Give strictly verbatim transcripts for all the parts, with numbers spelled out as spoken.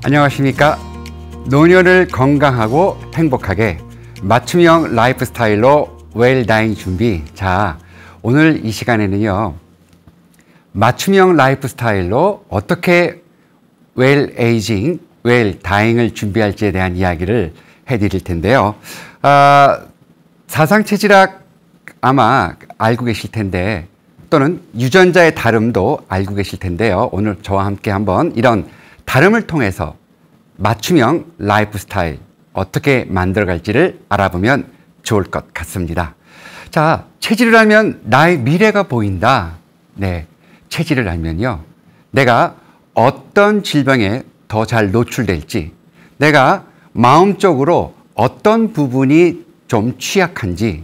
안녕하십니까. 노년을 건강하고 행복하게 맞춤형 라이프 스타일로 웰다잉 준비. 자, 오늘 이 시간에는요, 맞춤형 라이프 스타일로 어떻게 웰 에이징, 웰 다잉을 준비할지에 대한 이야기를 해드릴 텐데요. 아, 사상체질학 아마 알고 계실 텐데, 또는 유전자의 다름도 알고 계실 텐데요. 오늘 저와 함께 한번 이런 다름을 통해서 맞춤형 라이프 스타일 어떻게 만들어갈지를 알아보면 좋을 것 같습니다. 자, 체질을 알면 나의 미래가 보인다. 네, 체질을 알면요, 내가 어떤 질병에 더 잘 노출될지, 내가 마음적으로 어떤 부분이 좀 취약한지,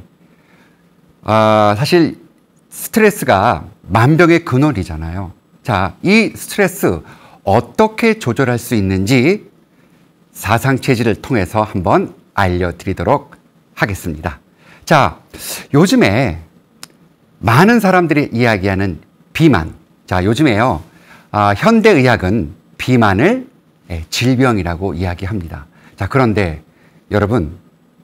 아, 사실 스트레스가 만병의 근원이잖아요. 자, 이 스트레스 어떻게 조절할 수 있는지 사상체질을 통해서 한번 알려드리도록 하겠습니다. 자, 요즘에 많은 사람들이 이야기하는 비만. 자, 요즘에요, 아, 현대의학은 비만을 질병이라고 이야기합니다. 자, 그런데 여러분,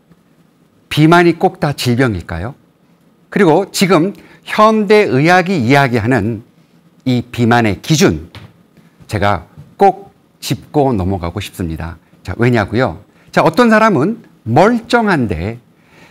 비만이 꼭 다 질병일까요? 그리고 지금 현대의학이 이야기하는 이 비만의 기준, 제가 꼭 짚고 넘어가고 싶습니다. 자, 왜냐고요? 자, 어떤 사람은 멀쩡한데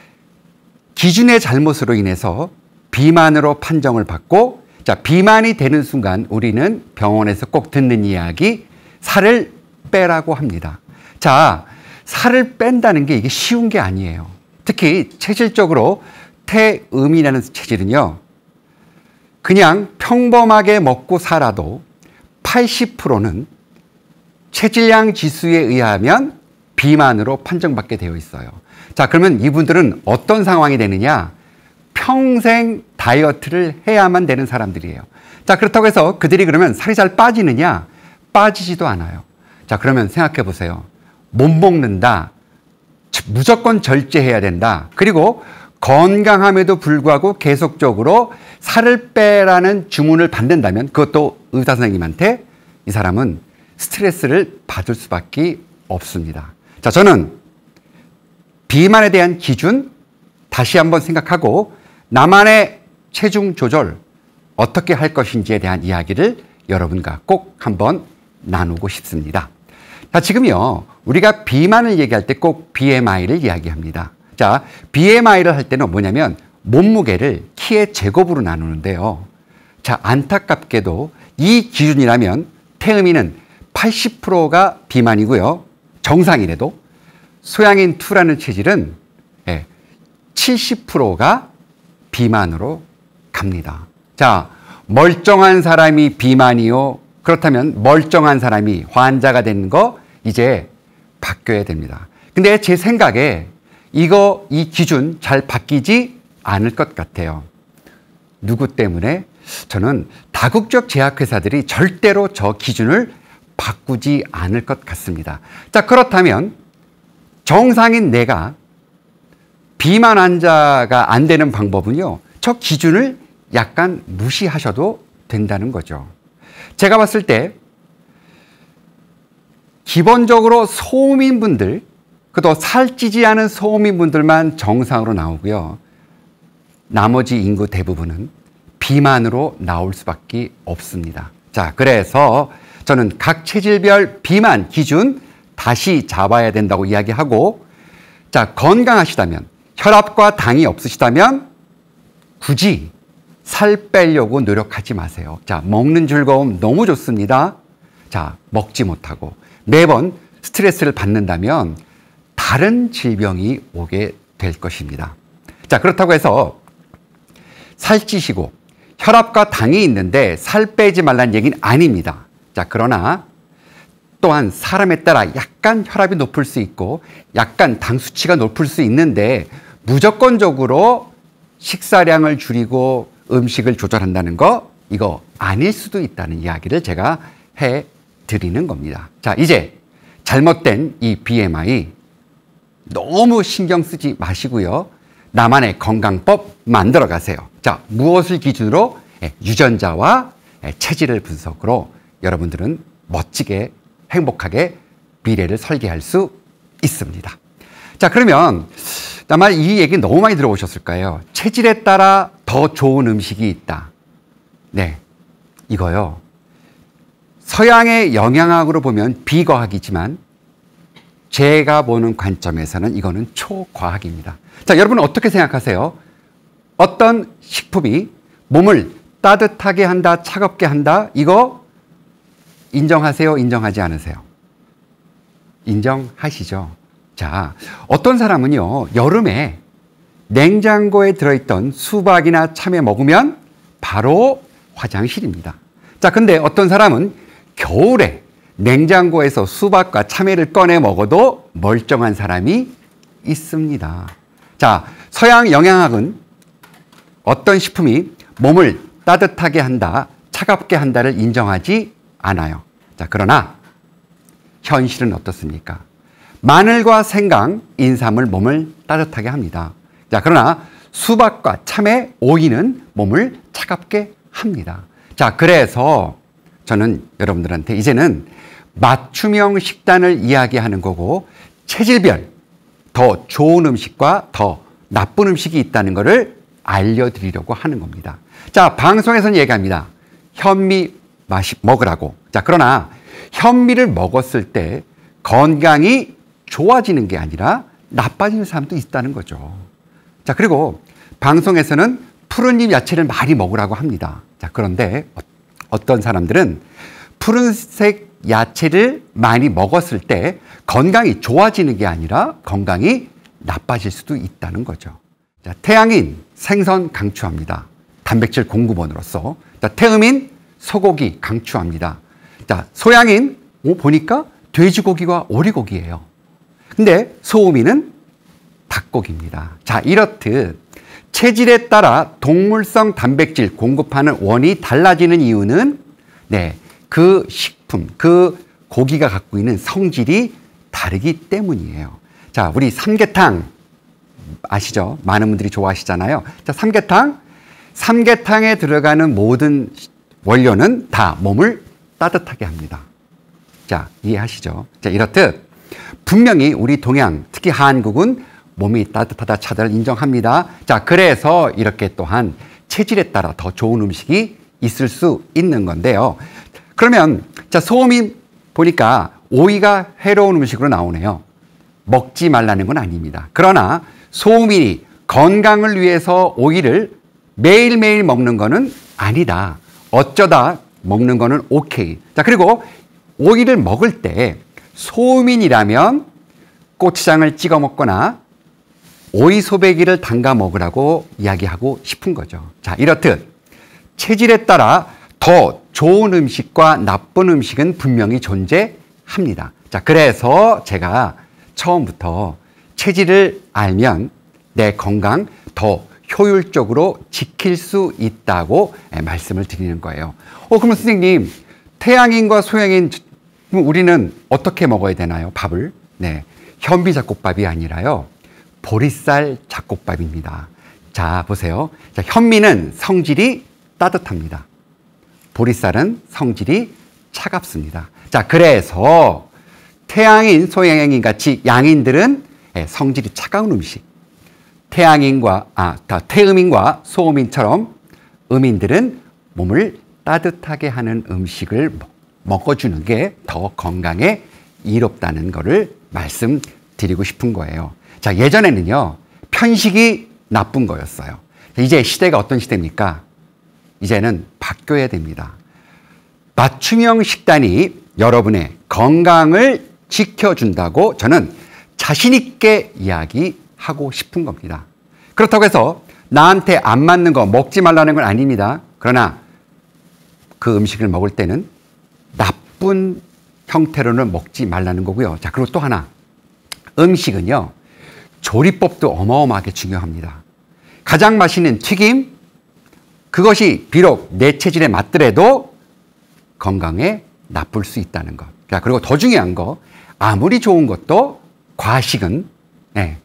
기준의 잘못으로 인해서 비만으로 판정을 받고, 자, 비만이 되는 순간 우리는 병원에서 꼭 듣는 이야기, 살을 빼라고 합니다. 자, 살을 뺀다는 게 이게 쉬운 게 아니에요. 특히 체질적으로 태음이라는 체질은요, 그냥 평범하게 먹고 살아도 팔십 퍼센트는 체질량 지수에 의하면 비만으로 판정받게 되어 있어요. 자, 그러면 이분들은 어떤 상황이 되느냐? 평생 다이어트를 해야만 되는 사람들이에요. 자, 그렇다고 해서 그들이 그러면 살이 잘 빠지느냐? 빠지지도 않아요. 자, 그러면 생각해 보세요. 못 먹는다, 무조건 절제해야 된다, 그리고 건강함에도 불구하고 계속적으로 살을 빼라는 주문을 받는다면, 그것도 의사 선생님한테, 이 사람은 스트레스를 받을 수밖에 없습니다. 자, 저는 비만에 대한 기준 다시 한번 생각하고 나만의 체중 조절 어떻게 할 것인지에 대한 이야기를 여러분과 꼭 한번 나누고 싶습니다. 자, 지금요, 우리가 비만을 얘기할 때 꼭 비엠아이를 이야기합니다. 자, 비엠아이를 할 때는 뭐냐면 몸무게를 키의 제곱으로 나누는데요. 자, 안타깝게도 이 기준이라면 태음인은 팔십 퍼센트가 비만이고요. 정상이라도 소양인 이라는 체질은 칠십 퍼센트가 비만으로 갑니다. 자, 멀쩡한 사람이 비만이요. 그렇다면 멀쩡한 사람이 환자가 되는 거 이제 바뀌어야 됩니다. 근데 제 생각에 이거, 이 기준 잘 바뀌지 않을 것 같아요. 누구 때문에? 저는 다국적 제약회사들이 절대로 저 기준을 바꾸지 않을 것 같습니다. 자, 그렇다면 정상인 내가 비만 환자가 안 되는 방법은요, 저 기준을 약간 무시하셔도 된다는 거죠. 제가 봤을 때 기본적으로 소민분들, 그도 살찌지 않은 소민분들만 정상으로 나오고요, 나머지 인구 대부분은 비만으로 나올 수밖에 없습니다. 자, 그래서 저는 각 체질별 비만 기준 다시 잡아야 된다고 이야기하고, 자, 건강하시다면, 혈압과 당이 없으시다면 굳이 살 빼려고 노력하지 마세요. 자, 먹는 즐거움 너무 좋습니다. 자, 먹지 못하고 매번 스트레스를 받는다면 다른 질병이 오게 될 것입니다. 자, 그렇다고 해서 살찌시고 혈압과 당이 있는데 살 빼지 말라는 얘기는 아닙니다. 자, 그러나 또한 사람에 따라 약간 혈압이 높을 수 있고 약간 당 수치가 높을 수 있는데 무조건적으로 식사량을 줄이고 음식을 조절한다는 거, 이거 아닐 수도 있다는 이야기를 제가 해드리는 겁니다. 자, 이제 잘못된 이 비엠아이 너무 신경 쓰지 마시고요, 나만의 건강법 만들어 가세요. 자, 무엇을 기준으로? 유전자와 체질을 분석으로 여러분들은 멋지게 행복하게 미래를 설계할 수 있습니다. 자, 그러면 아마 이 얘기 너무 많이 들어보셨을 거예요. 체질에 따라 더 좋은 음식이 있다. 네, 이거요. 서양의 영양학으로 보면 비과학이지만 제가 보는 관점에서는 이거는 초과학입니다. 자, 여러분은 어떻게 생각하세요? 어떤 식품이 몸을 따뜻하게 한다, 차갑게 한다, 이거 인정하세요? 인정하지 않으세요? 인정하시죠? 자, 어떤 사람은요, 여름에 냉장고에 들어있던 수박이나 참외 먹으면 바로 화장실입니다. 자, 근데 어떤 사람은 겨울에 냉장고에서 수박과 참외를 꺼내 먹어도 멀쩡한 사람이 있습니다. 자, 서양 영양학은 어떤 식품이 몸을 따뜻하게 한다, 차갑게 한다를 인정하지 않아요. 자, 그러나 현실은 어떻습니까? 마늘과 생강, 인삼을 몸을 따뜻하게 합니다. 자, 그러나 수박과 참외, 오이는 몸을 차갑게 합니다. 자, 그래서 저는 여러분들한테 이제는 맞춤형 식단을 이야기하는 거고 체질별 더 좋은 음식과 더 나쁜 음식이 있다는 것을 알려드리려고 하는 겁니다. 자, 방송에서는 얘기합니다. 현미 마시, 먹으라고. 자, 그러나 현미를 먹었을 때 건강이 좋아지는 게 아니라 나빠지는 사람도 있다는 거죠. 자, 그리고 방송에서는 푸른잎 야채를 많이 먹으라고 합니다. 자, 그런데 어떤 사람들은 푸른색 야채를 많이 먹었을 때 건강이 좋아지는 게 아니라 건강이 나빠질 수도 있다는 거죠. 자, 태양인 생선 강추합니다. 단백질 공급원으로서. 자, 태음인 소고기 강추합니다. 자, 소양인 오, 보니까 돼지고기와 오리고기예요. 근데 소음인은 닭고기입니다. 자, 이렇듯 체질에 따라 동물성 단백질 공급하는 원이 달라지는 이유는 네, 그 식품, 그 고기가 갖고 있는 성질이 다르기 때문이에요. 자, 우리 삼계탕 아시죠? 많은 분들이 좋아하시잖아요. 자, 삼계탕. 삼계탕에 들어가는 모든 원료는 다 몸을 따뜻하게 합니다. 자, 이해하시죠? 자, 이렇듯 분명히 우리 동양, 특히 한국은 몸이 따뜻하다, 차다를 인정합니다. 자, 그래서 이렇게 또한 체질에 따라 더 좋은 음식이 있을 수 있는 건데요. 그러면 자, 소음이 보니까 오이가 해로운 음식으로 나오네요. 먹지 말라는 건 아닙니다. 그러나 소음인이 건강을 위해서 오이를 매일매일 먹는 거는 아니다. 어쩌다 먹는 거는 오케이. 자, 그리고 오이를 먹을 때 소음인이라면 고추장을 찍어 먹거나 오이 소배기를 담가 먹으라고 이야기하고 싶은 거죠. 자, 이렇듯 체질에 따라 더 좋은 음식과 나쁜 음식은 분명히 존재합니다. 자, 그래서 제가 처음부터 체질을 알면 내 건강 더 효율적으로 지킬 수 있다고 말씀을 드리는 거예요. 어, 그러면 선생님, 태양인과 소양인 우리는 어떻게 먹어야 되나요? 밥을? 네, 현미 잡곡밥이 아니라요, 보리쌀 잡곡밥입니다. 자, 보세요. 자, 현미는 성질이 따뜻합니다. 보리쌀은 성질이 차갑습니다. 자, 그래서 태양인, 소양인 같이 양인들은 성질이 차가운 음식, 태양인과 아, 태음인과 소음인처럼 음인들은 몸을 따뜻하게 하는 음식을 먹어주는 게 더 건강에 이롭다는 것을 말씀드리고 싶은 거예요. 자, 예전에는요, 편식이 나쁜 거였어요. 이제 시대가 어떤 시대입니까? 이제는 바뀌어야 됩니다. 맞춤형 식단이 여러분의 건강을 지켜준다고 저는 자신 있게 이야기하고 싶은 겁니다. 그렇다고 해서 나한테 안 맞는 거 먹지 말라는 건 아닙니다. 그러나 그 음식을 먹을 때는 나쁜 형태로는 먹지 말라는 거고요. 자, 그리고 또 하나, 음식은요, 조리법도 어마어마하게 중요합니다. 가장 맛있는 튀김, 그것이 비록 내 체질에 맞더라도 건강에 나쁠 수 있다는 것. 자, 그리고 더 중요한 거, 아무리 좋은 것도 과식은 네,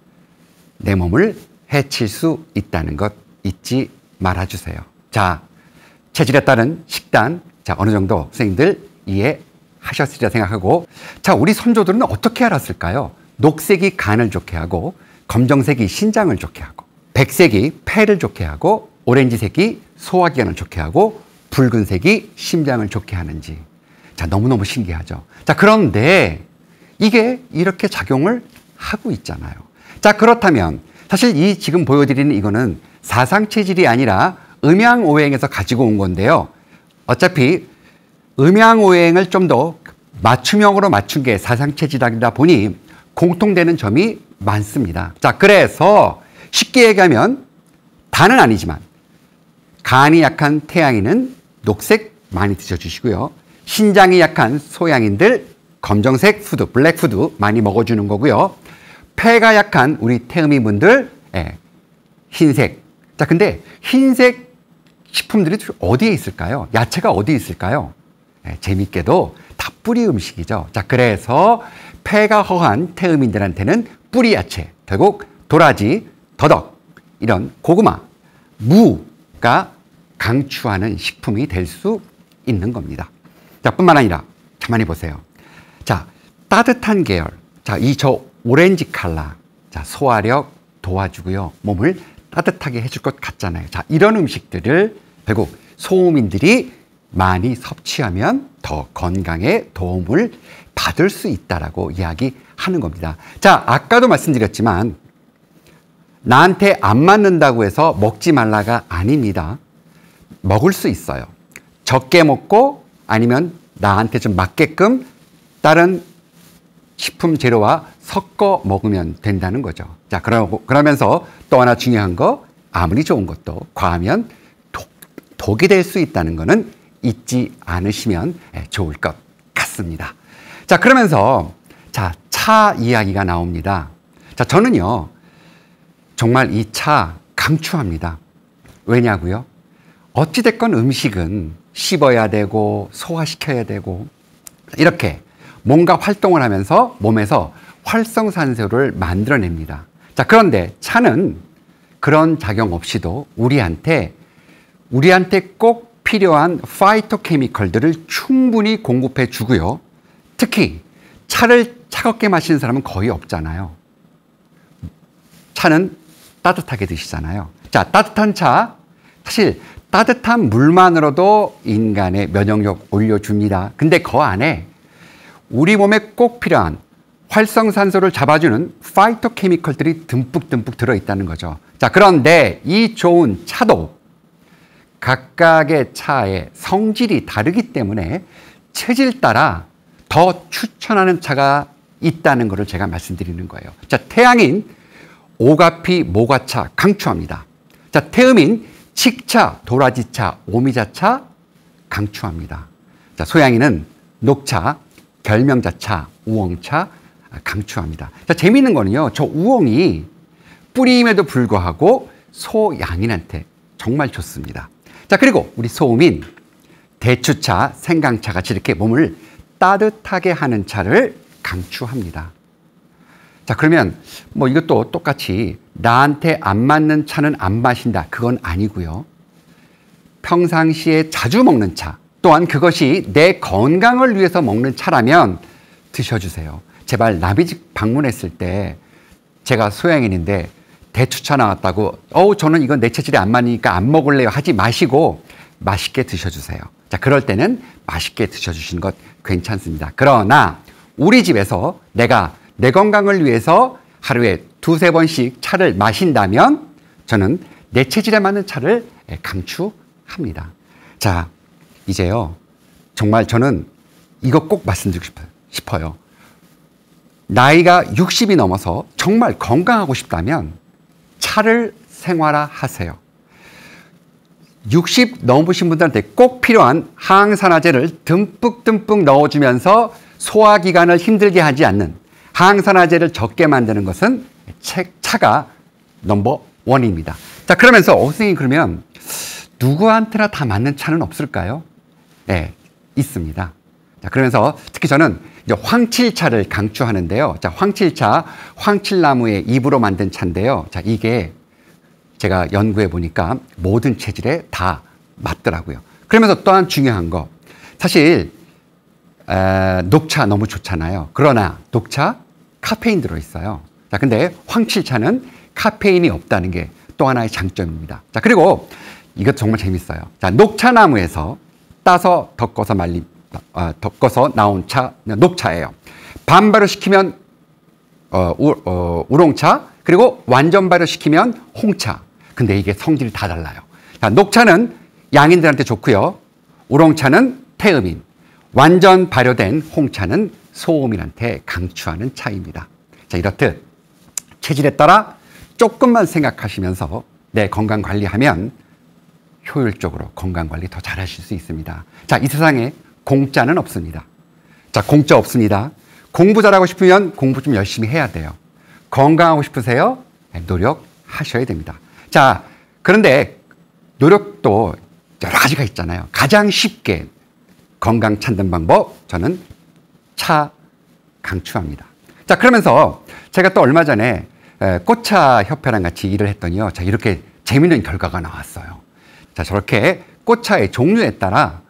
내 몸을 해칠 수 있다는 것 잊지 말아주세요. 자, 체질에 따른 식단, 자, 어느 정도 선생님들 이해 하셨으리라 생각하고, 자, 우리 선조들은 어떻게 알았을까요? 녹색이 간을 좋게 하고, 검정색이 신장을 좋게 하고, 백색이 폐를 좋게 하고, 오렌지색이 소화기관을 좋게 하고, 붉은색이 심장을 좋게 하는지. 자, 너무너무 신기하죠. 자, 그런데 이게 이렇게 작용을 하고 있잖아요. 자, 그렇다면 사실 이 지금 보여드리는 이거는 사상체질이 아니라 음양오행에서 가지고 온 건데요. 어차피 음양오행을 좀 더 맞춤형으로 맞춘 게 사상체질이다 보니 공통되는 점이 많습니다. 자, 그래서 쉽게 얘기하면 다는 아니지만 간이 약한 태양인은 녹색 많이 드셔주시고요. 신장이 약한 소양인들 검정색 푸드, 블랙 푸드 많이 먹어주는 거고요. 폐가 약한 우리 태음인분들 예, 흰색. 자, 근데 흰색 식품들이 어디에 있을까요? 야채가 어디에 있을까요? 예, 재밌게도 다 뿌리 음식이죠. 자, 그래서 폐가 허한 태음인들한테는 뿌리 야채, 결국 도라지, 더덕, 이런 고구마, 무가 강추하는 식품이 될 수 있는 겁니다. 자, 뿐만 아니라 가만히 보세요. 자, 따뜻한 계열. 자, 이 저 오렌지 컬러. 자, 소화력 도와주고요. 몸을 따뜻하게 해줄 것 같잖아요. 자, 이런 음식들을 결국 소음인들이 많이 섭취하면 더 건강에 도움을 받을 수 있다라고 이야기하는 겁니다. 자, 아까도 말씀드렸지만 나한테 안 맞는다고 해서 먹지 말라가 아닙니다. 먹을 수 있어요. 적게 먹고 아니면 나한테 좀 맞게끔 다른 식품 재료와 섞어 먹으면 된다는 거죠. 자, 그러고, 그러면서 또 하나 중요한 거, 아무리 좋은 것도 과하면 독, 독이 될 수 있다는 거는 잊지 않으시면 좋을 것 같습니다. 자, 그러면서 자, 차 이야기가 나옵니다. 자, 저는요, 정말 이 차 강추합니다. 왜냐고요? 어찌됐건 음식은 씹어야 되고 소화시켜야 되고 이렇게 뭔가 활동을 하면서 몸에서 활성산소를 만들어냅니다. 자, 그런데 차는 그런 작용 없이도 우리한테 우리한테 꼭 필요한 파이토케미컬들을 충분히 공급해 주고요. 특히 차를 차갑게 마시는 사람은 거의 없잖아요. 차는 따뜻하게 드시잖아요. 자, 따뜻한 차, 사실 따뜻한 물만으로도 인간의 면역력 올려줍니다. 근데 그 안에 우리 몸에 꼭 필요한 활성산소를 잡아주는 파이토케미컬들이 듬뿍듬뿍 들어있다는 거죠. 자, 그런데 이 좋은 차도 각각의 차의 성질이 다르기 때문에 체질 따라 더 추천하는 차가 있다는 것을 제가 말씀드리는 거예요. 자, 태양인 오가피 모과차 강추합니다. 자, 태음인 칡차, 도라지차, 오미자차 강추합니다. 자, 소양인은 녹차, 결명자차, 우엉차 강추합니다. 자, 재미있는 거는요, 저 우엉이 뿌리임에도 불구하고 소양인한테 정말 좋습니다. 자, 그리고 우리 소음인 대추차, 생강차 같이 이렇게 몸을 따뜻하게 하는 차를 강추합니다. 자, 그러면 뭐 이것도 똑같이 나한테 안 맞는 차는 안 마신다. 그건 아니고요. 평상시에 자주 먹는 차, 또한 그것이 내 건강을 위해서 먹는 차라면 드셔주세요. 제발 남의 집 방문했을 때 제가 소양인인데 대추차 나왔다고 어우 저는 이건 내 체질에 안 맞으니까 안 먹을래요 하지 마시고 맛있게 드셔주세요. 자, 그럴 때는 맛있게 드셔주시는 것 괜찮습니다. 그러나 우리 집에서 내가 내 건강을 위해서 하루에 두세 번씩 차를 마신다면 저는 내 체질에 맞는 차를 강추합니다. 자, 이제요, 정말 저는 이거 꼭 말씀드리고 싶어요. 나이가 육십이 넘어서 정말 건강하고 싶다면 차를 생활화하세요. 육십 넘으신 분들한테 꼭 필요한 항산화제를 듬뿍듬뿍 넣어주면서 소화기관을 힘들게 하지 않는 항산화제를 적게 만드는 것은 차가 넘버 원입니다. 자, 그러면서 어, 선생님 그러면 누구한테나 다 맞는 차는 없을까요? 네, 있습니다. 자, 그러면서 특히 저는 이제 황칠차를 강추하는데요. 자, 황칠차, 황칠나무의 잎으로 만든 차인데요. 자, 이게 제가 연구해 보니까 모든 체질에 다 맞더라고요. 그러면서 또한 중요한 거, 사실 에, 녹차 너무 좋잖아요. 그러나 녹차 카페인 들어있어요. 자, 근데 황칠차는 카페인이 없다는 게 또 하나의 장점입니다. 자, 그리고 이것 정말 재밌어요. 자, 녹차나무에서 따서 덮어서 말린, 어, 덮어서 나온 차, 녹차예요. 반발효시키면 어, 우, 어, 우롱차, 그리고 완전 발효시키면 홍차. 근데 이게 성질이 다 달라요. 자, 녹차는 양인들한테 좋고요. 우롱차는 태음인, 완전 발효된 홍차는 소음인한테 강추하는 차입니다. 자, 이렇듯 체질에 따라 조금만 생각하시면서 내 건강 관리하면 효율적으로 건강 관리 더 잘하실 수 있습니다. 자, 이 세상에 공짜는 없습니다. 자, 공짜 없습니다. 공부 잘하고 싶으면 공부 좀 열심히 해야 돼요. 건강하고 싶으세요? 노력하셔야 됩니다. 자, 그런데 노력도 여러 가지가 있잖아요. 가장 쉽게 건강 찾는 방법, 저는 차 강추합니다. 자, 그러면서 제가 또 얼마 전에 꽃차 협회랑 같이 일을 했더니요. 자, 이렇게 재밌는 결과가 나왔어요. 자, 저렇게 꽃차의 종류에 따라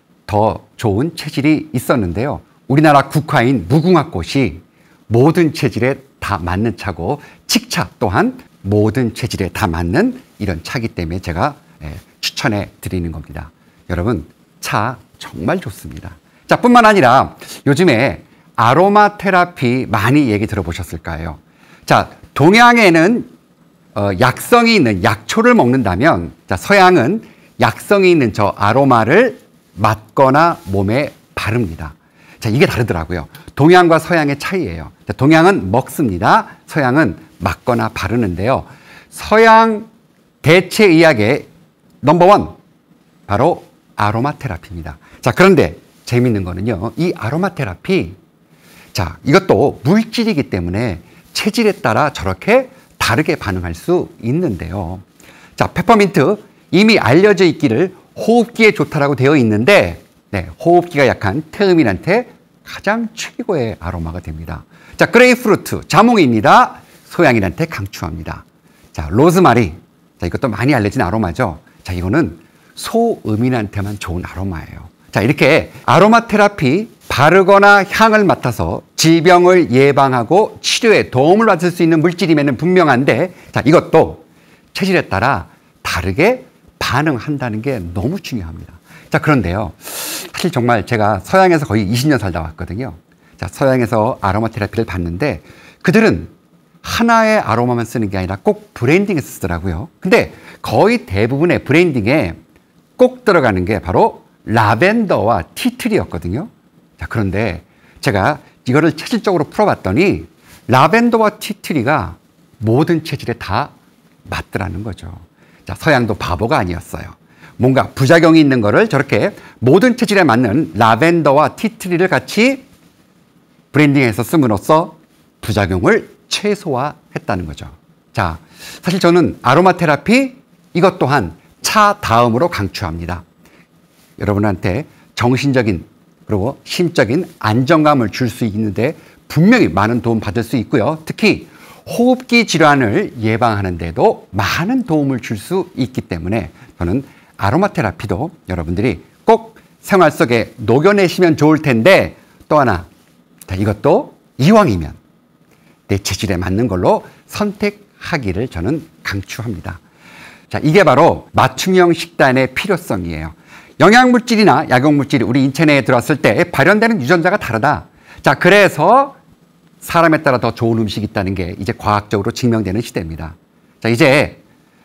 더 좋은 체질이 있었는데요. 우리나라 국화인 무궁화꽃이 모든 체질에 다 맞는 차고, 칡차 또한 모든 체질에 다 맞는 이런 차기 때문에 제가 추천해 드리는 겁니다. 여러분, 차 정말 좋습니다. 자, 뿐만 아니라 요즘에 아로마 테라피 많이 얘기 들어보셨을까요? 자, 동양에는 어, 약성이 있는 약초를 먹는다면, 자, 서양은 약성이 있는 저 아로마를 맡거나 몸에 바릅니다. 자, 이게 다르더라고요. 동양과 서양의 차이예요. 자, 동양은 먹습니다. 서양은 맡거나 바르는데요. 서양 대체의학의 넘버원, 바로 아로마 테라피입니다. 자, 그런데 재밌는 거는요, 이 아로마 테라피, 자, 이것도 물질이기 때문에 체질에 따라 저렇게 다르게 반응할 수 있는데요. 자, 페퍼민트, 이미 알려져 있기를 호흡기에 좋다라고 되어 있는데, 네, 호흡기가 약한 태음인한테 가장 최고의 아로마가 됩니다. 자, 그레이프루트, 자몽입니다. 소양인한테 강추합니다. 자, 로즈마리, 자, 이것도 많이 알려진 아로마죠. 자, 이거는 소음인한테만 좋은 아로마예요. 자, 이렇게 아로마 테라피 바르거나 향을 맡아서 질병을 예방하고 치료에 도움을 받을 수 있는 물질임에는 분명한데, 자, 이것도 체질에 따라 다르게 반응한다는 게 너무 중요합니다. 자, 그런데요, 사실 정말 제가 서양에서 거의 이십 년 살다 왔거든요. 자, 서양에서 아로마 테라피를 봤는데 그들은 하나의 아로마만 쓰는 게 아니라 꼭 브랜딩해서 쓰더라고요. 근데 거의 대부분의 브랜딩에 꼭 들어가는 게 바로 라벤더와 티트리였거든요. 자, 그런데 제가 이거를 체질적으로 풀어봤더니 라벤더와 티트리가 모든 체질에 다 맞더라는 거죠. 자, 서양도 바보가 아니었어요. 뭔가 부작용이 있는 거를 저렇게 모든 체질에 맞는 라벤더와 티트리를 같이 브랜딩해서 씀으로써 부작용을 최소화했다는 거죠. 자, 사실 저는 아로마 테라피 이것 또한 차 다음으로 강추합니다. 여러분한테 정신적인 그리고 심적인 안정감을 줄 수 있는데 분명히 많은 도움 받을 수 있고요. 특히 호흡기 질환을 예방하는 데도 많은 도움을 줄 수 있기 때문에 저는 아로마 테라피도 여러분들이 꼭 생활 속에 녹여내시면 좋을 텐데, 또 하나, 자, 이것도 이왕이면 내 체질에 맞는 걸로 선택하기를 저는 강추합니다. 자, 이게 바로 맞춤형 식단의 필요성이에요. 영양물질이나 약용물질이 우리 인체 내에 들어왔을 때 발현되는 유전자가 다르다. 자, 그래서 사람에 따라 더 좋은 음식이 있다는 게 이제 과학적으로 증명되는 시대입니다. 자, 이제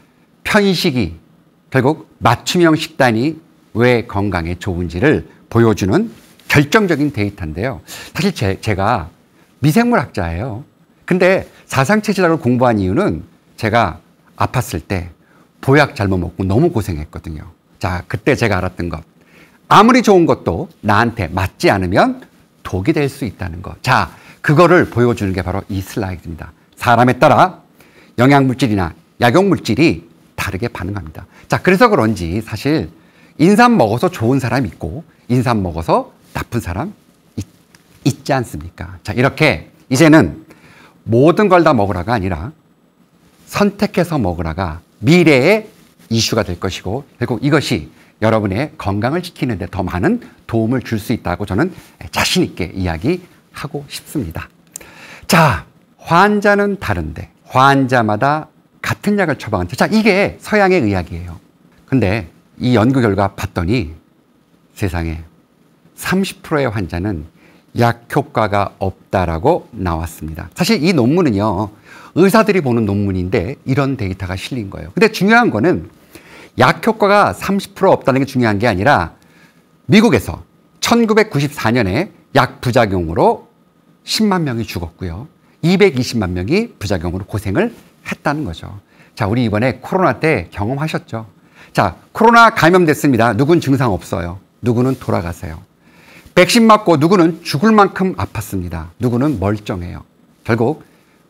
편식이 결국 맞춤형 식단이 왜 건강에 좋은지를 보여주는 결정적인 데이터인데요. 사실 제, 제가 미생물학자예요. 근데 사상체질학을 공부한 이유는 제가 아팠을 때 보약 잘못 먹고 너무 고생했거든요. 자, 그때 제가 알았던 것. 아무리 좋은 것도 나한테 맞지 않으면 독이 될 수 있다는 것. 자, 그거를 보여주는 게 바로 이 슬라이드입니다. 사람에 따라 영양물질이나 약용물질이 다르게 반응합니다. 자, 그래서 그런지 사실 인삼 먹어서 좋은 사람 있고 인삼 먹어서 나쁜 사람 있, 있지 않습니까? 자, 이렇게 이제는 모든 걸 다 먹으라가 아니라 선택해서 먹으라가 미래의 이슈가 될 것이고, 결국 이것이 여러분의 건강을 지키는 데 더 많은 도움을 줄 수 있다고 저는 자신 있게 이야기하고 싶습니다. 자, 환자는 다른데 환자마다 같은 약을 처방한다. 자, 이게 서양의 의학이에요. 근데 이 연구 결과 봤더니 세상에 삼십 퍼센트의 환자는 약 효과가 없다라고 나왔습니다. 사실 이 논문은요, 의사들이 보는 논문인데 이런 데이터가 실린 거예요. 근데 중요한 거는 약 효과가 삼십 퍼센트 없다는 게 중요한 게 아니라 미국에서 천구백구십사 년에 약 부작용으로 십만 명이 죽었고요. 이백이십만 명이 부작용으로 고생을 했다는 거죠. 자, 우리 이번에 코로나 때 경험하셨죠? 자, 코로나 감염됐습니다. 누군 증상 없어요. 누구는 돌아가세요. 백신 맞고 누구는 죽을 만큼 아팠습니다. 누구는 멀쩡해요. 결국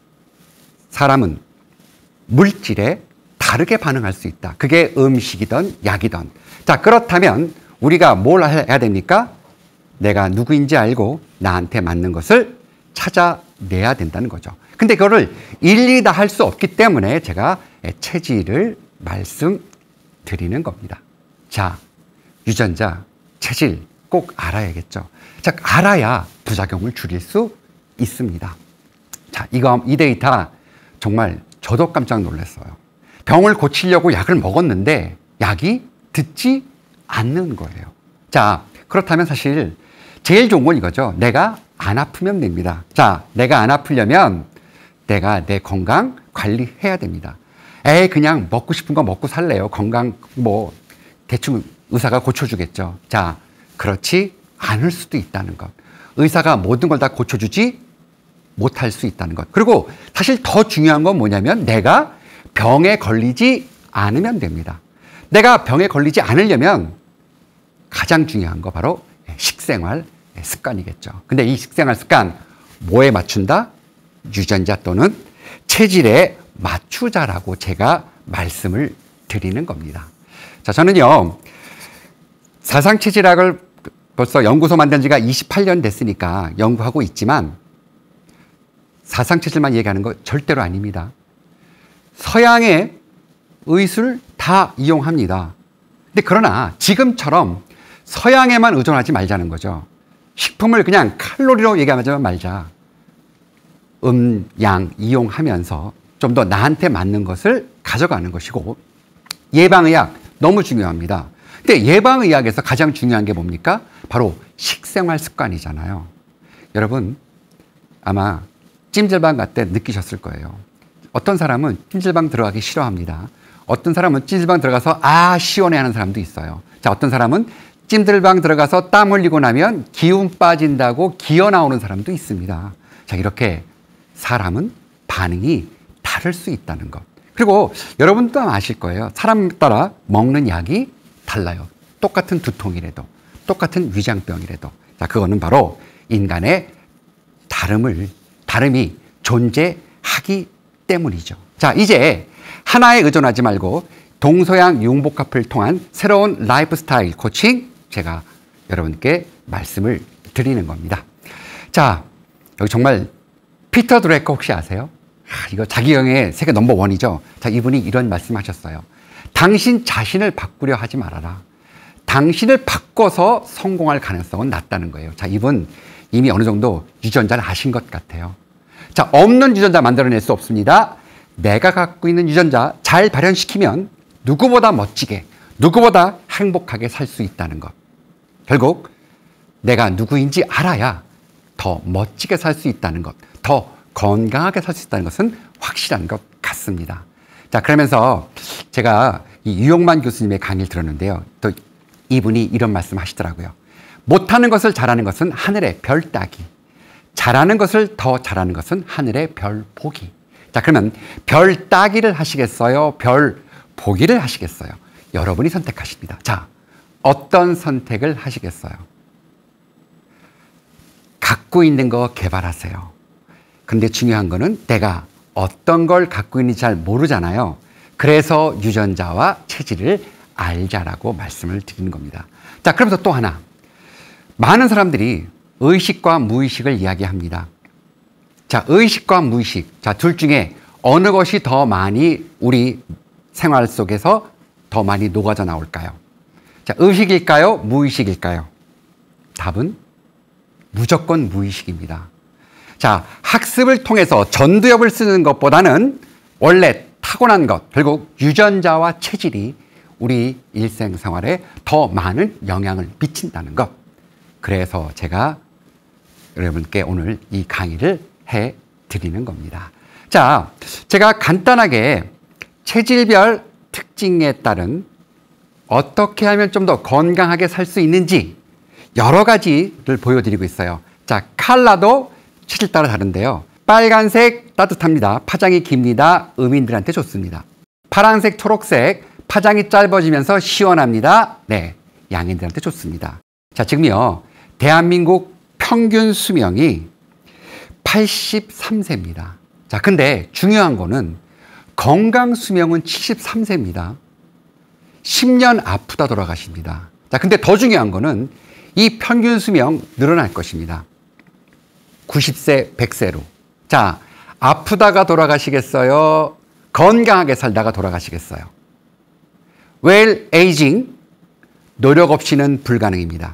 사람은 물질에 다르게 반응할 수 있다. 그게 음식이든 약이든. 자, 그렇다면 우리가 뭘 해야 됩니까? 내가 누구인지 알고 나한테 맞는 것을 찾아내야 된다는 거죠. 근데 그거를 일일이 다 할 수 없기 때문에 제가 체질을 말씀드리는 겁니다. 자, 유전자, 체질 꼭 알아야겠죠. 자, 알아야 부작용을 줄일 수 있습니다. 자, 이거, 이 데이터 정말 저도 깜짝 놀랐어요. 병을 고치려고 약을 먹었는데 약이 듣지 않는 거예요. 자, 그렇다면 사실 제일 좋은 건 이거죠. 내가 안 아프면 됩니다. 자, 내가 안 아프려면 내가 내 건강 관리해야 됩니다. 에이, 그냥 먹고 싶은 거 먹고 살래요. 건강 뭐 대충 의사가 고쳐주겠죠. 자, 그렇지 않을 수도 있다는 것. 의사가 모든 걸 다 고쳐주지 못할 수 있다는 것. 그리고 사실 더 중요한 건 뭐냐면 내가 병에 걸리지 않으면 됩니다. 내가 병에 걸리지 않으려면 가장 중요한 거 바로 식생활 습관이겠죠. 근데 이 식생활 습관 뭐에 맞춘다? 유전자 또는 체질에 맞추자라고 제가 말씀을 드리는 겁니다. 자, 저는요, 사상체질학을 벌써 연구소 만든 지가 이십팔 년 됐으니까 연구하고 있지만 사상체질만 얘기하는 거 절대로 아닙니다. 서양의 의술을 다 이용합니다. 근데 그러나 지금처럼 서양에만 의존하지 말자는 거죠. 식품을 그냥 칼로리로 얘기하지 말자. 음, 양 이용하면서 좀 더 나한테 맞는 것을 가져가는 것이고, 예방의학 너무 중요합니다. 근데 예방의학에서 가장 중요한 게 뭡니까? 바로 식생활 습관이잖아요. 여러분 아마 찜질방 갈 때 느끼셨을 거예요. 어떤 사람은 찜질방 들어가기 싫어합니다. 어떤 사람은 찜질방 들어가서 아 시원해 하는 사람도 있어요. 자, 어떤 사람은 찜질방 들어가서 땀 흘리고 나면 기운 빠진다고 기어 나오는 사람도 있습니다. 자, 이렇게 사람은 반응이 다를 수 있다는 것. 그리고 여러분도 아실 거예요. 사람 따라 먹는 약이 달라요. 똑같은 두통이라도, 똑같은 위장병이라도. 자, 그거는 바로 인간의 다름을, 다름이 존재하기 때문이죠. 자, 이제 하나에 의존하지 말고 동서양 융복합을 통한 새로운 라이프 스타일 코칭 제가 여러분께 말씀을 드리는 겁니다. 자, 여기 정말 피터 드래커 혹시 아세요? 아, 이거 자기경의 세계 넘버원이죠. 자, 이분이 이런 말씀하셨어요. 당신 자신을 바꾸려 하지 말아라. 당신을 바꿔서 성공할 가능성은 낮다는 거예요. 자, 이분 이미 어느 정도 유전자를 아신 것 같아요. 자, 없는 유전자 만들어낼 수 없습니다. 내가 갖고 있는 유전자 잘 발현시키면 누구보다 멋지게, 누구보다 행복하게 살 수 있다는 것. 결국 내가 누구인지 알아야 더 멋지게 살 수 있다는 것, 더 건강하게 살 수 있다는 것은 확실한 것 같습니다. 자, 그러면서 제가 이 유용만 교수님의 강의를 들었는데요. 또 이분이 이런 말씀 하시더라고요. 못하는 것을 잘하는 것은 하늘의 별 따기. 잘하는 것을 더 잘하는 것은 하늘의 별 보기. 자, 그러면 별 따기를 하시겠어요? 별 보기를 하시겠어요? 여러분이 선택하십니다. 자, 어떤 선택을 하시겠어요? 갖고 있는 거 개발하세요. 근데 중요한 거는 내가 어떤 걸 갖고 있는지 잘 모르잖아요. 그래서 유전자와 체질을 알자라고 말씀을 드리는 겁니다. 자, 그러면서 또 하나. 많은 사람들이 의식과 무의식을 이야기합니다. 자, 의식과 무의식. 자, 둘 중에 어느 것이 더 많이 우리 생활 속에서 더 많이 녹아져 나올까요? 자, 의식일까요? 무의식일까요? 답은 무조건 무의식입니다. 자, 학습을 통해서 전두엽을 쓰는 것보다는 원래 타고난 것, 결국 유전자와 체질이 우리 일생생활에 더 많은 영향을 미친다는 것. 그래서 제가 여러분께 오늘 이 강의를 해드리는 겁니다. 자, 제가 간단하게 체질별 특징에 따른 어떻게 하면 좀 더 건강하게 살 수 있는지 여러 가지를 보여드리고 있어요. 자, 컬러도 체질 따라 다른데요. 빨간색 따뜻합니다. 파장이 깁니다. 어민들한테 좋습니다. 파란색, 초록색 파장이 짧아지면서 시원합니다. 네, 양인들한테 좋습니다. 자, 지금요 대한민국 평균 수명이 팔십삼 세입니다. 자, 근데 중요한 거는 건강 수명은 칠십삼 세입니다. 십 년 아프다 돌아가십니다. 자, 근데 더 중요한 거는 이 평균 수명 늘어날 것입니다. 구십 세, 백 세로. 자, 아프다가 돌아가시겠어요? 건강하게 살다가 돌아가시겠어요? 웰 에이징, 노력 없이는 불가능입니다.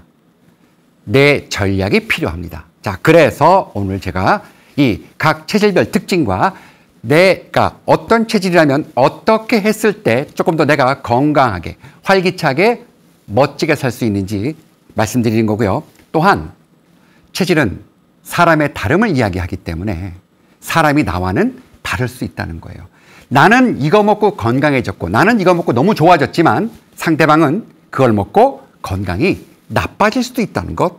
내 전략이 필요합니다. 자, 그래서 오늘 제가 이 각 체질별 특징과 내가 어떤 체질이라면 어떻게 했을 때 조금 더 내가 건강하게, 활기차게, 멋지게 살 수 있는지 말씀드리는 거고요. 또한 체질은 사람의 다름을 이야기하기 때문에 사람이 나와는 다를 수 있다는 거예요. 나는 이거 먹고 건강해졌고 나는 이거 먹고 너무 좋아졌지만 상대방은 그걸 먹고 건강이 나빠질 수도 있다는 것.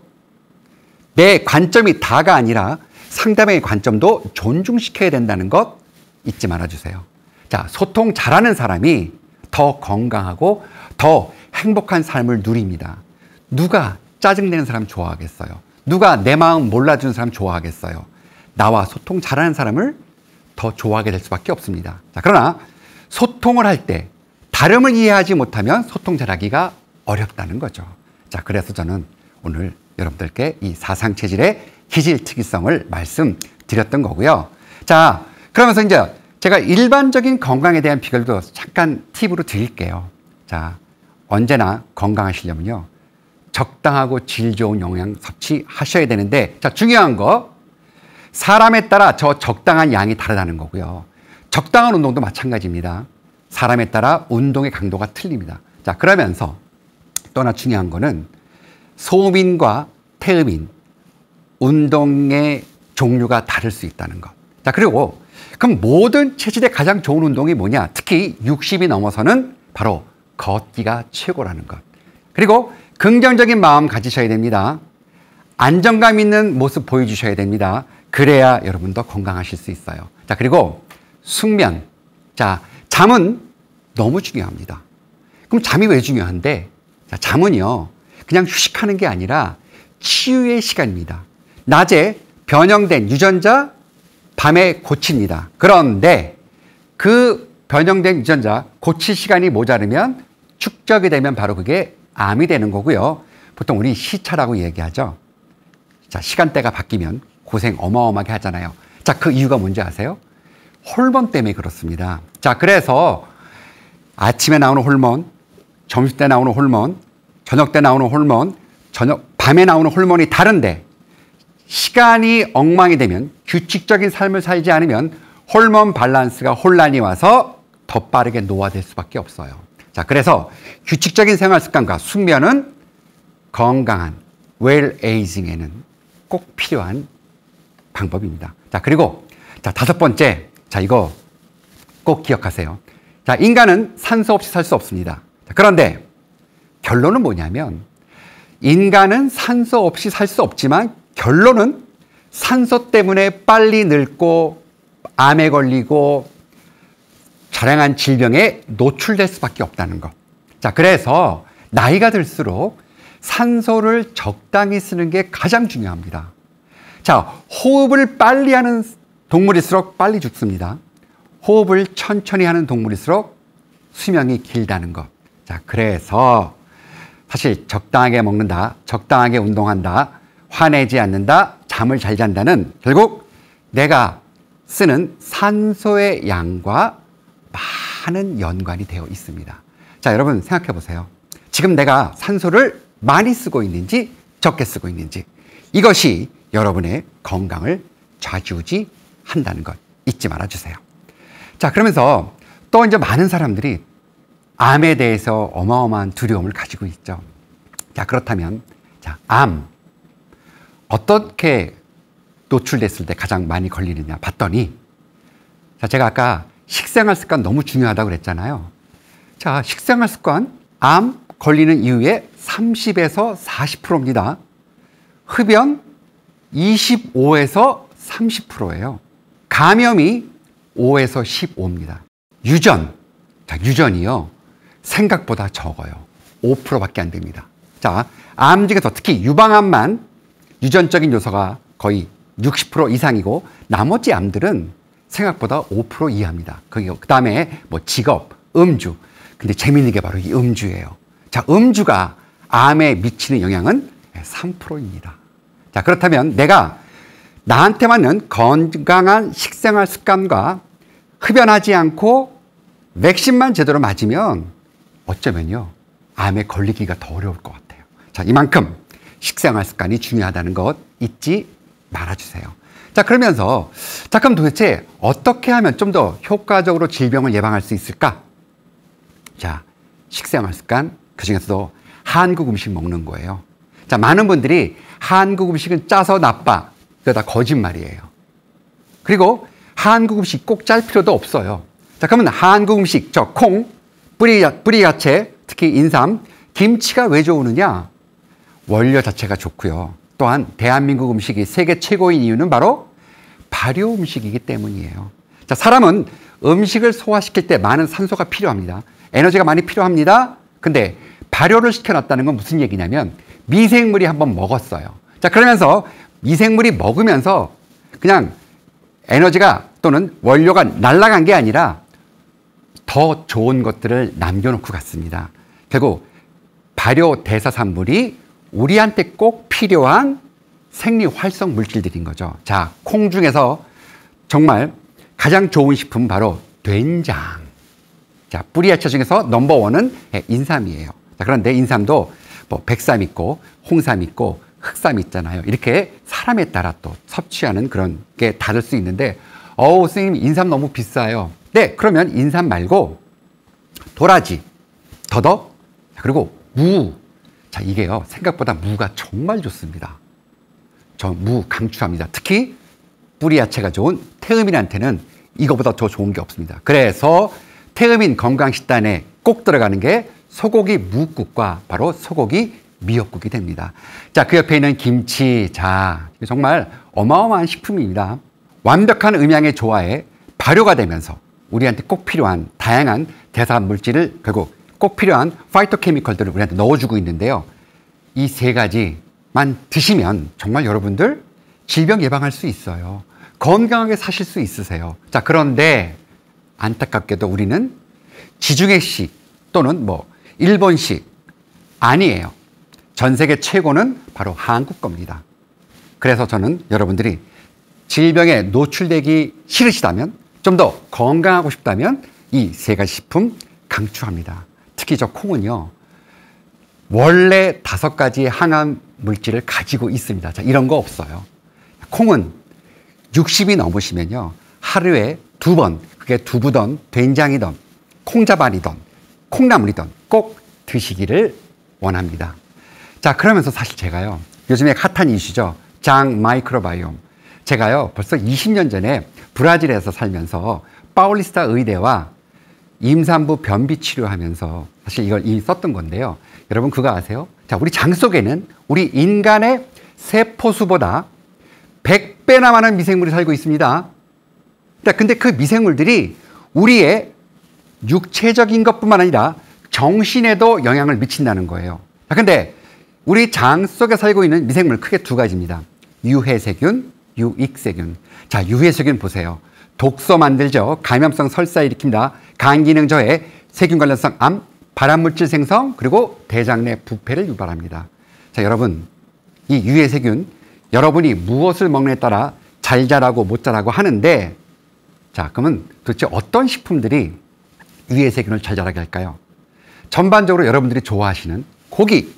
내 관점이 다가 아니라 상대방의 관점도 존중시켜야 된다는 것 잊지 말아주세요. 자, 소통 잘하는 사람이 더 건강하고 더 행복한 삶을 누립니다. 누가 짜증내는 사람 좋아하겠어요? 누가 내 마음 몰라주는 사람 좋아하겠어요? 나와 소통 잘하는 사람을 더 좋아하게 될 수밖에 없습니다. 자, 그러나 소통을 할 때 다름을 이해하지 못하면 소통 잘하기가 어렵다는 거죠. 자, 그래서 저는 오늘 여러분들께 이 사상체질의 기질 특이성을 말씀드렸던 거고요. 자, 그러면서 이제 제가 일반적인 건강에 대한 비결도 잠깐 팁으로 드릴게요. 자, 언제나 건강하시려면요. 적당하고 질 좋은 영양 섭취하셔야 되는데, 자, 중요한 거, 사람에 따라 저 적당한 양이 다르다는 거고요. 적당한 운동도 마찬가지입니다. 사람에 따라 운동의 강도가 틀립니다. 자, 그러면서 또 하나 중요한 거는 소음인과 태음인, 운동의 종류가 다를 수 있다는 것. 자, 그리고 그럼 모든 체질에 가장 좋은 운동이 뭐냐? 특히 육십이 넘어서는 바로 걷기가 최고라는 것. 그리고 긍정적인 마음 가지셔야 됩니다. 안정감 있는 모습 보여주셔야 됩니다. 그래야 여러분도 건강하실 수 있어요. 자, 그리고 숙면. 자, 잠은 너무 중요합니다. 그럼 잠이 왜 중요한데? 자, 잠은요, 그냥 휴식하는 게 아니라 치유의 시간입니다. 낮에 변형된 유전자, 밤에 고칩니다. 그런데 그 변형된 유전자 고칠 시간이 모자르면 축적이 되면 바로 그게 암이 되는 거고요. 보통 우리 시차라고 얘기하죠. 자, 시간대가 바뀌면 고생 어마어마하게 하잖아요. 자, 그 이유가 뭔지 아세요? 호르몬 때문에 그렇습니다. 자, 그래서 아침에 나오는 호르몬, 점심 때 나오는 호르몬, 저녁 때 나오는 호르몬, 저녁, 밤에 나오는 호르몬이 다른데 시간이 엉망이 되면 규칙적인 삶을 살지 않으면 호르몬 밸런스가 혼란이 와서 더 빠르게 노화될 수밖에 없어요. 자, 그래서 규칙적인 생활 습관과 숙면은 건강한 웰 에이징에는 꼭 필요한 방법입니다. 자, 그리고 자, 다섯 번째. 자, 이거 꼭 기억하세요. 자, 인간은 산소 없이 살 수 없습니다. 자, 그런데 결론은 뭐냐면 인간은 산소 없이 살 수 없지만 결론은 산소 때문에 빨리 늙고 암에 걸리고 다양한 질병에 노출될 수밖에 없다는 것. 자, 그래서 나이가 들수록 산소를 적당히 쓰는 게 가장 중요합니다. 자, 호흡을 빨리 하는 동물일수록 빨리 죽습니다. 호흡을 천천히 하는 동물일수록 수명이 길다는 것. 자, 그래서 사실 적당하게 먹는다, 적당하게 운동한다, 화내지 않는다, 잠을 잘 잔다는 결국 내가 쓰는 산소의 양과 많은 연관이 되어 있습니다. 자, 여러분 생각해 보세요. 지금 내가 산소를 많이 쓰고 있는지 적게 쓰고 있는지, 이것이 여러분의 건강을 좌지우지한다는 것 잊지 말아주세요. 자, 그러면서 또 이제 많은 사람들이 암에 대해서 어마어마한 두려움을 가지고 있죠. 자, 그렇다면 자, 암 어떻게 노출됐을 때 가장 많이 걸리느냐 봤더니, 자, 제가 아까 식생활 습관 너무 중요하다고 그랬잖아요. 자, 식생활 습관 암 걸리는 이유의 삼십에서 사십 퍼센트입니다. 흡연 이십오에서 삼십 퍼센트예요. 감염이 오에서 십오입니다. 유전, 자, 유전이요. 생각보다 적어요. 오 퍼센트밖에 안 됩니다. 자, 암 중에서 특히 유방암만 유전적인 요소가 거의 육십 퍼센트 이상이고, 나머지 암들은 생각보다 오 퍼센트 이하입니다. 그 다음에 뭐 직업, 음주. 근데 재미있는 게 바로 이 음주예요. 자, 음주가 암에 미치는 영향은 삼 퍼센트입니다. 자, 그렇다면 내가 나한테 맞는 건강한 식생활 습관과 흡연하지 않고 백신만 제대로 맞으면 어쩌면요, 암에 걸리기가 더 어려울 것 같아요. 자, 이만큼 식생활 습관이 중요하다는 것 잊지 말아주세요. 자, 그러면서 자, 그럼 도대체 어떻게 하면 좀 더 효과적으로 질병을 예방할 수 있을까? 자, 식생활 습관, 그중에서도 한국 음식 먹는 거예요. 자, 많은 분들이 한국 음식은 짜서 나빠. 그거 다 거짓말이에요. 그리고 한국 음식 꼭 짤 필요도 없어요. 자, 그러면 한국 음식, 저 콩, 뿌리, 뿌리 야채, 특히 인삼, 김치가 왜 좋으느냐? 원료 자체가 좋고요. 또한 대한민국 음식이 세계 최고인 이유는 바로 발효 음식이기 때문이에요. 자, 사람은 음식을 소화시킬 때 많은 산소가 필요합니다. 에너지가 많이 필요합니다. 근데 발효를 시켜놨다는 건 무슨 얘기냐면 미생물이 한번 먹었어요. 자, 그러면서 미생물이 먹으면서 그냥 에너지가 또는 원료가 날아간 게 아니라 더 좋은 것들을 남겨놓고 갔습니다. 결국 발효 대사산물이 우리한테 꼭 필요한 생리활성 물질들인 거죠. 자, 콩 중에서 정말 가장 좋은 식품은 바로 된장. 자, 뿌리야채 중에서 넘버원은 인삼이에요. 자, 그런데 인삼도 뭐 백삼 있고 홍삼 있고 흑삼 있잖아요. 이렇게 사람에 따라 또 섭취하는 그런 게 다를 수 있는데, 어우, 선생님 인삼 너무 비싸요. 네, 그러면 인삼 말고 도라지, 더덕, 그리고 무. 자, 이게요, 생각보다 무가 정말 좋습니다. 저 무 강추합니다. 특히 뿌리 야채가 좋은 태음인한테는 이거보다 더 좋은 게 없습니다. 그래서 태음인 건강식단에 꼭 들어가는 게 소고기 무국과 바로 소고기 미역국이 됩니다. 자, 그 옆에 있는 김치. 자, 정말 어마어마한 식품입니다. 완벽한 음양의 조화에 발효가 되면서 우리한테 꼭 필요한 다양한 대사 물질을, 결국 꼭 필요한 파이토케미컬들을 우리한테 넣어주고 있는데요. 이 세 가지만 드시면 정말 여러분들 질병 예방할 수 있어요. 건강하게 사실 수 있으세요. 자, 그런데 안타깝게도 우리는 지중해식 또는 뭐 일본식 아니에요. 전 세계 최고는 바로 한국 겁니다. 그래서 저는 여러분들이 질병에 노출되기 싫으시다면, 좀 더 건강하고 싶다면 이 세 가지 식품 강추합니다. 특히 저 콩은요, 원래 다섯 가지의 항암 물질을 가지고 있습니다. 자, 이런 거 없어요. 콩은 육십이 넘으시면요, 하루에 두 번, 그게 두부든 된장이든 콩자반이든 콩나물이든 꼭 드시기를 원합니다. 자, 그러면서 사실 제가요, 요즘에 핫한 이슈죠. 장 마이크로바이옴. 제가요, 벌써 이십 년 전에 브라질에서 살면서 파울리스타 의대와 임산부 변비 치료하면서 사실 이걸 이미 썼던 건데요. 여러분 그거 아세요? 자, 우리 장 속에는 우리 인간의 세포수보다 백 배나 많은 미생물이 살고 있습니다. 자, 근데 그 미생물들이 우리의 육체적인 것뿐만 아니라 정신에도 영향을 미친다는 거예요. 자, 근데 우리 장 속에 살고 있는 미생물 크게 두 가지입니다. 유해세균, 유익세균. 자, 유해세균 보세요. 독소 만들죠. 감염성 설사 일으킵니다. 간 기능 저해, 세균 관련성 암, 발암물질 생성, 그리고 대장 내 부패를 유발합니다. 자, 여러분, 이 유해세균, 여러분이 무엇을 먹느냐에 따라 잘 자라고 못 자라고 하는데, 자, 그러면 도대체 어떤 식품들이 유해세균을 잘 자라게 할까요? 전반적으로 여러분들이 좋아하시는 고기,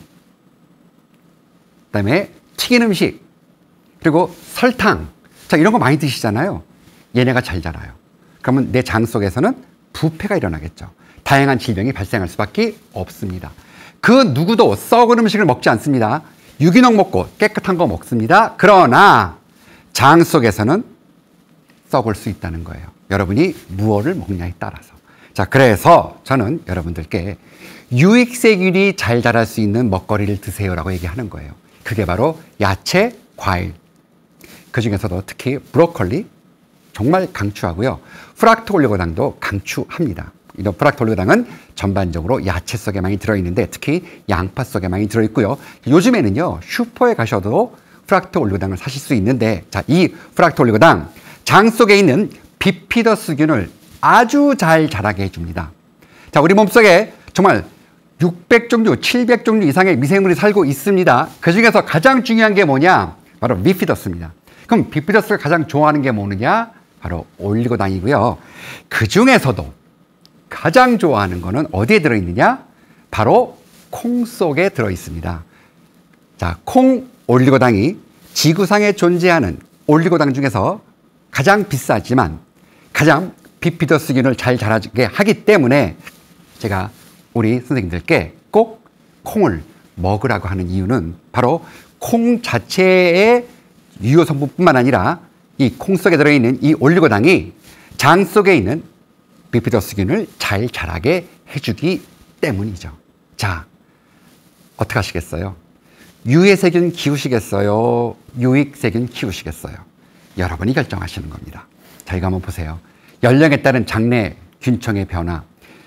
그다음에 튀긴 음식, 그리고 설탕. 자, 이런 거 많이 드시잖아요. 얘네가 잘 자라요. 그러면 내 장 속에서는 부패가 일어나겠죠. 다양한 질병이 발생할 수밖에 없습니다. 그 누구도 썩은 음식을 먹지 않습니다. 유기농 먹고 깨끗한 거 먹습니다. 그러나 장 속에서는 썩을 수 있다는 거예요. 여러분이 무엇을 먹냐에 따라서. 자, 그래서 저는 여러분들께 유익세균이 잘 자랄 수 있는 먹거리를 드세요라고 얘기하는 거예요. 그게 바로 야채, 과일. 그 중에서도 특히 브로콜리 정말 강추하고요. 프락토올리고당도 강추합니다. 이런 프락토올리고당은 전반적으로 야채 속에 많이 들어있는데 특히 양파 속에 많이 들어있고요. 요즘에는요, 슈퍼에 가셔도 프락토올리고당을 사실 수 있는데, 자, 이 프락토올리고당 장 속에 있는 비피더스균을 아주 잘 자라게 해줍니다. 자, 우리 몸속에 정말 육백 종류, 칠백 종류 이상의 미생물이 살고 있습니다. 그 중에서 가장 중요한 게 뭐냐? 바로 비피더스입니다. 그럼 비피더스가 가장 좋아하는 게 뭐느냐? 바로 올리고당이고요. 그 중에서도 가장 좋아하는 거는 어디에 들어있느냐? 바로 콩 속에 들어있습니다. 자, 콩 올리고당이 지구상에 존재하는 올리고당 중에서 가장 비싸지만 가장 비피더스균을 잘 자라게 하기 때문에 제가 우리 선생님들께 꼭 콩을 먹으라고 하는 이유는 바로 콩 자체의 유효 성분뿐만 아니라 이 콩 속에 들어있는 이 올리고당이 장 속에 있는 비피더스균을 잘 자라게 해주기 때문이죠. 자, 어떻게 하시겠어요? 유해세균 키우시겠어요? 유익세균 키우시겠어요? 여러분이 결정하시는 겁니다. 자, 이거 한번 보세요. 연령에 따른 장내 균층의 변화.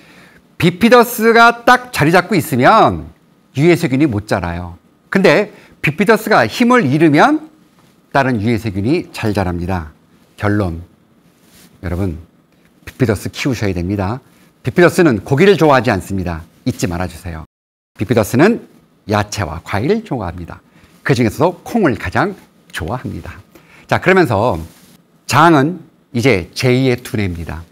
비피더스가 딱 자리 잡고 있으면 유해세균이 못 자라요. 근데 비피더스가 힘을 잃으면 다른 유해세균이 잘 자랍니다. 결론, 여러분 비피더스 키우셔야 됩니다. 비피더스는 고기를 좋아하지 않습니다. 잊지 말아주세요. 비피더스는 야채와 과일을 좋아합니다. 그 중에서도 콩을 가장 좋아합니다. 자, 그러면서 장은 이제 제이의 두뇌입니다.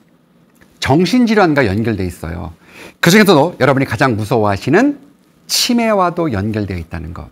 정신질환과 연결되어 있어요. 그 중에서도 여러분이 가장 무서워하시는 치매와도 연결되어 있다는 것.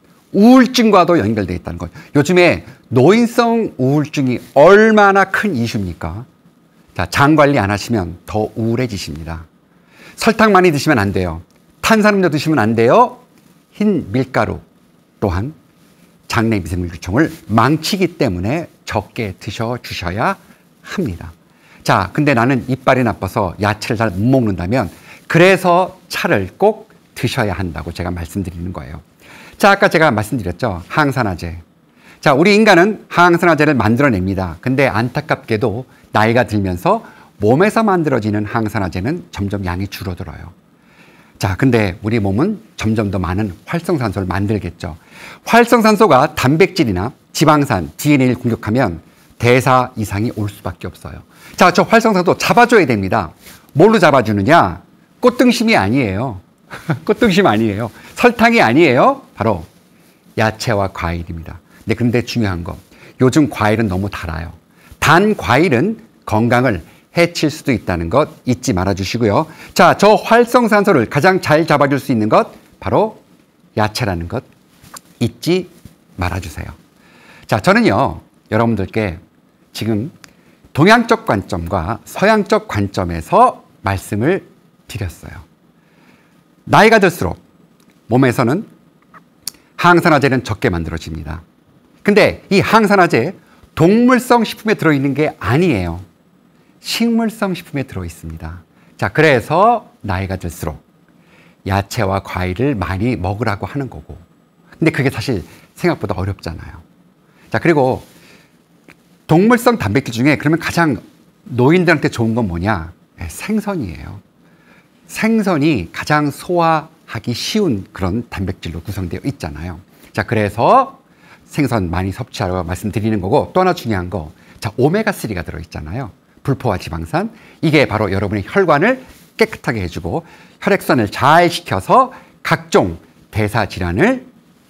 우울증과도 연결되어 있다는 것. 요즘에 노인성 우울증이 얼마나 큰 이슈입니까? 자, 장 관리 안 하시면 더 우울해지십니다. 설탕 많이 드시면 안 돼요. 탄산음료 드시면 안 돼요. 흰 밀가루 또한 장내 미생물 유통을 망치기 때문에 적게 드셔 주셔야 합니다. 자, 근데 나는 이빨이 나빠서 야채를 잘 못 먹는다면 그래서 차를 꼭 드셔야 한다고 제가 말씀드리는 거예요. 자, 아까 제가 말씀드렸죠. 항산화제. 자, 우리 인간은 항산화제를 만들어냅니다. 근데 안타깝게도 나이가 들면서 몸에서 만들어지는 항산화제는 점점 양이 줄어들어요. 자, 근데 우리 몸은 점점 더 많은 활성산소를 만들겠죠. 활성산소가 단백질이나 지방산, 디엔에이를 공격하면 대사 이상이 올 수밖에 없어요. 자, 저 활성산소 잡아줘야 됩니다. 뭘로 잡아주느냐? 꽃등심이 아니에요. 꽃등심 아니에요. 설탕이 아니에요. 바로 야채와 과일입니다. 네, 근데 중요한 거, 요즘 과일은 너무 달아요. 단 과일은 건강을 해칠 수도 있다는 것 잊지 말아주시고요. 자, 저 활성산소를 가장 잘 잡아줄 수 있는 것 바로 야채라는 것 잊지 말아주세요. 자, 저는요 여러분들께 지금 동양적 관점과 서양적 관점에서 말씀을 드렸어요. 나이가 들수록 몸에서는 항산화제는 적게 만들어집니다. 근데 이 항산화제 동물성 식품에 들어있는 게 아니에요. 식물성 식품에 들어있습니다. 자, 그래서 나이가 들수록 야채와 과일을 많이 먹으라고 하는 거고. 근데 그게 사실 생각보다 어렵잖아요. 자, 그리고 동물성 단백질 중에 그러면 가장 노인들한테 좋은 건 뭐냐? 네, 생선이에요. 생선이 가장 소화하기 쉬운 그런 단백질로 구성되어 있잖아요. 자, 그래서 생선 많이 섭취하라고 말씀드리는 거고, 또 하나 중요한 거, 자, 오메가삼가 들어있잖아요. 불포화 지방산. 이게 바로 여러분의 혈관을 깨끗하게 해주고 혈액순환을 잘 시켜서 각종 대사 질환을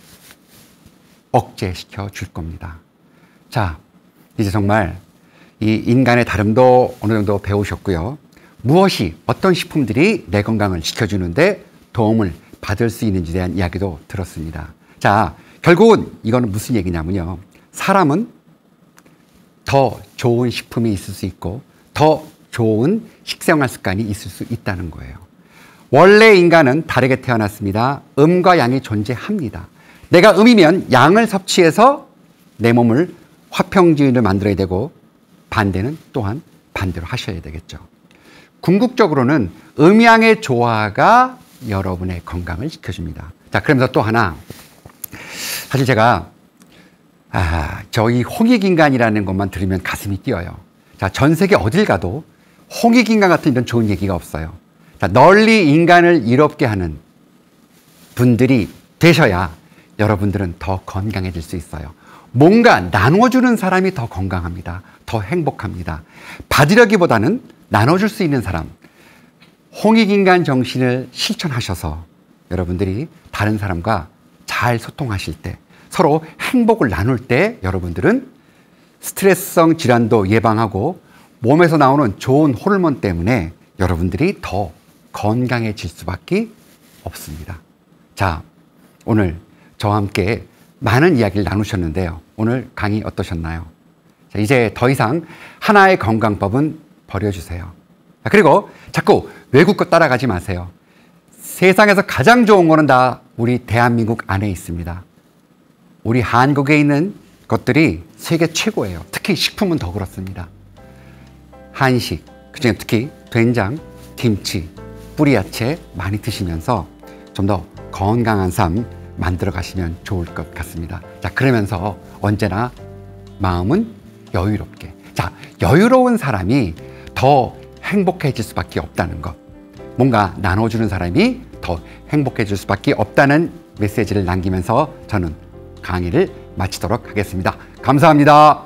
억제시켜 줄 겁니다. 자, 이제 정말 이 인간의 다름도 어느 정도 배우셨고요. 무엇이, 어떤 식품들이 내 건강을 지켜주는데 도움을 받을 수 있는지에 대한 이야기도 들었습니다. 자, 결국은 이거는 무슨 얘기냐면요. 사람은 더 좋은 식품이 있을 수 있고 더 좋은 식생활 습관이 있을 수 있다는 거예요. 원래 인간은 다르게 태어났습니다. 음과 양이 존재합니다. 내가 음이면 양을 섭취해서 내 몸을 화평지인을 만들어야 되고 반대는 또한 반대로 하셔야 되겠죠. 궁극적으로는 음양의 조화가 여러분의 건강을 지켜줍니다. 자, 그러면서 또 하나, 사실 제가 아, 저희 홍익인간이라는 것만 들으면 가슴이 뛰어요. 자, 전 세계 어딜 가도 홍익인간 같은 이런 좋은 얘기가 없어요. 자, 널리 인간을 이롭게 하는 분들이 되셔야 여러분들은 더 건강해질 수 있어요. 뭔가 나눠주는 사람이 더 건강합니다. 더 행복합니다. 받으려기보다는 나눠줄 수 있는 사람, 홍익인간 정신을 실천하셔서 여러분들이 다른 사람과 잘 소통하실 때, 서로 행복을 나눌 때 여러분들은 스트레스성 질환도 예방하고 몸에서 나오는 좋은 호르몬 때문에 여러분들이 더 건강해질 수밖에 없습니다. 자, 오늘 저와 함께 많은 이야기를 나누셨는데요. 오늘 강의 어떠셨나요? 자, 이제 더 이상 하나의 건강법은 버려주세요. 자, 그리고 자꾸 외국 거 따라가지 마세요. 세상에서 가장 좋은 거는 다 우리 대한민국 안에 있습니다. 우리 한국에 있는 것들이 세계 최고예요. 특히 식품은 더 그렇습니다. 한식, 그중에 특히 된장, 김치, 뿌리야채 많이 드시면서 좀 더 건강한 삶 만들어 가시면 좋을 것 같습니다. 자, 그러면서 언제나 마음은 여유롭게. 자, 여유로운 사람이 더 행복해질 수밖에 없다는 것. 뭔가 나눠주는 사람이 더 행복해질 수밖에 없다는 메시지를 남기면서 저는 강의를 마치도록 하겠습니다. 감사합니다.